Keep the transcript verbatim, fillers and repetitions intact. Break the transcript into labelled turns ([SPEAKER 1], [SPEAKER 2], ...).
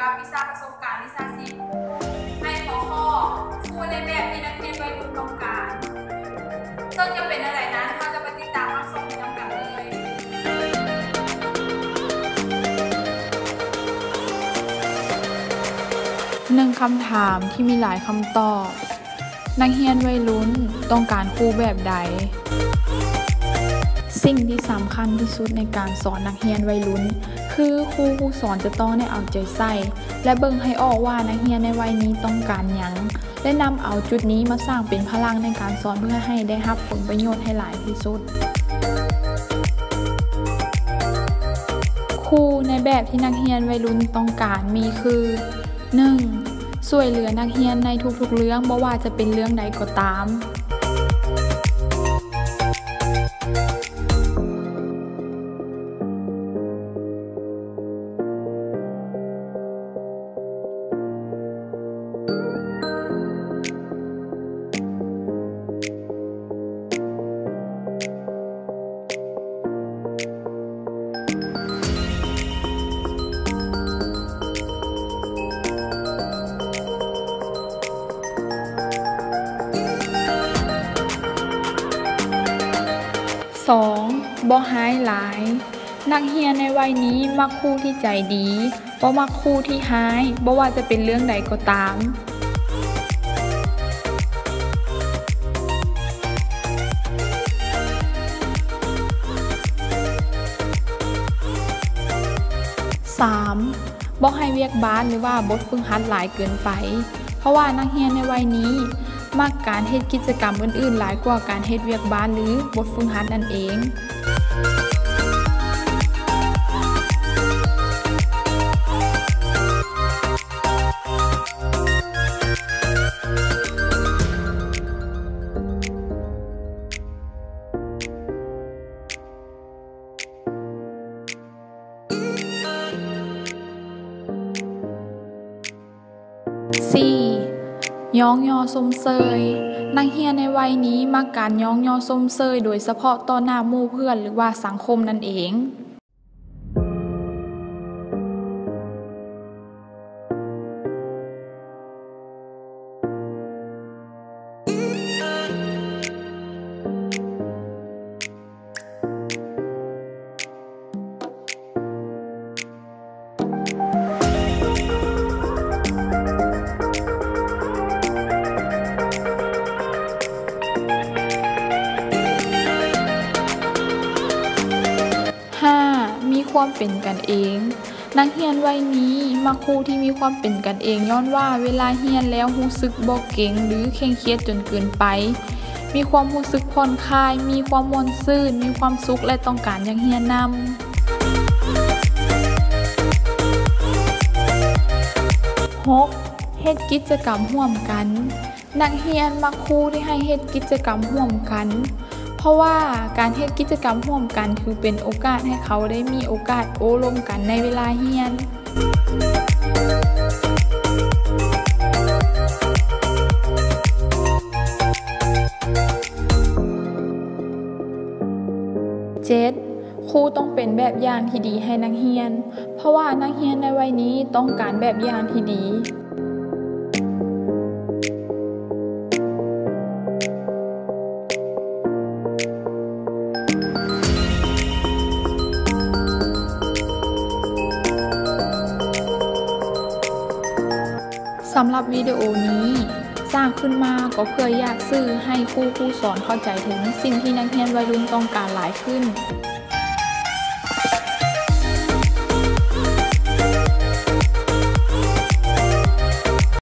[SPEAKER 1] กับวิชาประสบการณ์วิชาชีพให้หัวข้อครูในแบบที่นักเรียนวัยรุ่นต้องการซึ่งจะเป็นอะไรนั้นเราจะไปติดตามรับชมกันกันเลย
[SPEAKER 2] หนึ่งคำถามที่มีหลายคำตอบนักเรียนวัยรุ่นต้องการครูแบบใดสิ่งที่สำคัญที่สุดในการสอนนักเรียนวัยรุ่นคือครูผู้สอนจะต้องได้เอาใจใส่และเบิ่งให้ออกว่านักเรียนในวัยนี้ต้องการหยังและนำเอาจุดนี้มาสร้างเป็นพลังในการสอนเพื่อให้ได้รับผลประโยชน์ให้หลายที่สุดครูในแบบที่นักเรียนวัยรุ่นต้องการมีคือ หนึ่ง. ช่วยเหลือนักเรียนในทุกๆเรื่องบ่ว่าจะเป็นเรื่องใดก็ตามสองบ่ร้ายหลายนักเรียนในวัยนี้มักครูที่ใจดีบ่มักครูที่ร้ายบ่ว่าจะเป็นเรื่องใดก็ตามสามบ่ให้เวียกบ้านหรือว่าบทฝึกหัดหลายเกินไปเพราะว่านักเรียนในวัยนี้มักการเฮ็ดกิจกรรมอื่นๆหลายกว่าการเฮ็ดเวียกบ้านหรือบทฝึกหัดนั่นเองสี่ย้องยอชมเชยนักเรียนในวัยนี้มักการย้องยอชมเชยโดยเฉพาะต่อหน้าหมู่เพื่อนหรือว่าสังคมนั่นเองห้ามีความเป็นกันเองนักเรียนวัยนี้มักครูที่มีความเป็นกันเองย้อนว่าเวลาเรียนแล้วรู้สึกบ่เก่งหรือเคร่งเครียดจนเกินไปมีความรู้สึกผ่อนคลายมีความม่วนซื่นมีความสุขและต้องการอยากเรียนนำ หก. เฮ็ดกิจกรรมร่วมกันนักเรียนมักครูที่ให้เฮ็ดกิจกรรมร่วมกันเพราะว่าการเฮ็ดกิจกรรมร่วมกันถือเป็นโอกาสให้เขาได้มีโอกาสโอ้ร่วมกันในเวลาเรียน เจ็ด. ครูต้องเป็นแบบอย่างที่ดีให้นักเรียนเพราะว่านักเรียนในวัยนี้ต้องการแบบอย่างที่ดีสำหรับวิดีโอนี้สร้างขึ้นมาก็เพื่ออยากสื่อให้ครูผู้สอนเข้าใจถึงสิ่งที่นักเรียนวัยรุ่นต้องการหลายขึ้น